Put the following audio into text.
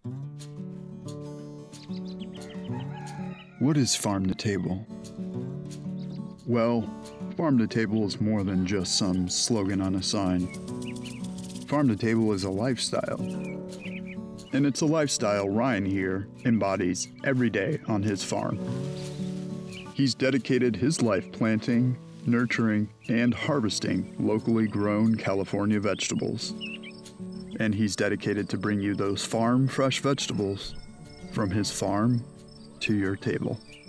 What is farm to table? Well, farm to table is more than just some slogan on a sign. Farm to table is a lifestyle. And it's a lifestyle Ryan here embodies every day on his farm. He's dedicated his life planting, nurturing, and harvesting locally grown California vegetables. And he's dedicated to bring you those farm fresh vegetables from his farm to your table.